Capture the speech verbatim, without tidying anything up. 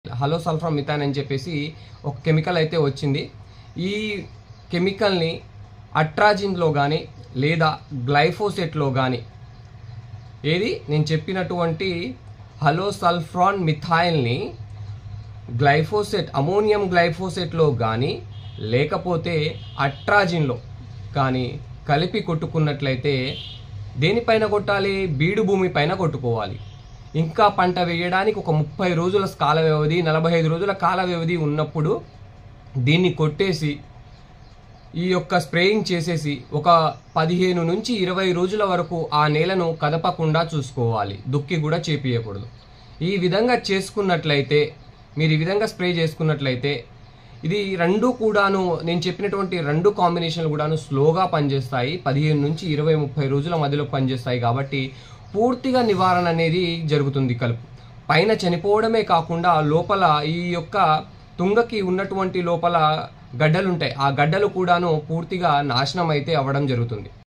Hello sulphur methane అని చెప్పేసి ఒక కెమికల్ అయితే వచ్చింది. ఈ కెమికల్ని అట్రాజిన్లో కానీ లేదా గ్లైఫోసేట్లో కానీ ఏది నేను చెప్పినటువంటి హలో సల్ఫ్రాన్ మిథైల్ని గ్లైఫోసేట్ అమోనియం గ్లైఫోసేట్లో కానీ లేకపోతే అట్రాజిన్లో కానీ కలిపి కొట్టుకున్నట్లయితే దేనిపైన కొట్టాలి? బీడు భూమి పైన కొట్టుకోవాలి. ఇంకా పంట వేయడానికి ఒక ముప్పై రోజుల కాల వ్యవధి నలభై ఐదు రోజుల కాల వ్యవధి ఉన్నప్పుడు దీన్ని కొట్టేసి ఈ యొక్క స్ప్రేయింగ్ చేసేసి ఒక పదిహేను నుంచి ఇరవై రోజుల వరకు ఆ నేలను కదపకుండా చూసుకోవాలి. దుక్కి కూడా చేపియకూడదు. ఈ విధంగా చేసుకున్నట్లయితే మీరు ఈ విధంగా స్ప్రే చేసుకున్నట్లయితే ఇది రెండు కూడాను నేను చెప్పినటువంటి రెండు కాంబినేషన్లు కూడాను స్లోగా పనిచేస్తాయి. పదిహేను నుంచి ఇరవై ముప్పై రోజుల మధ్యలో పనిచేస్తాయి కాబట్టి పూర్తిగా నివారణ అనేది జరుగుతుంది. కలుపు పైన చనిపోవడమే కాకుండా లోపల ఈ యొక్క తుంగకి ఉన్నటువంటి లోపల గడ్డలు ఉంటాయి. ఆ గడ్డలు కూడాను పూర్తిగా నాశనం అయితే అవ్వడం జరుగుతుంది.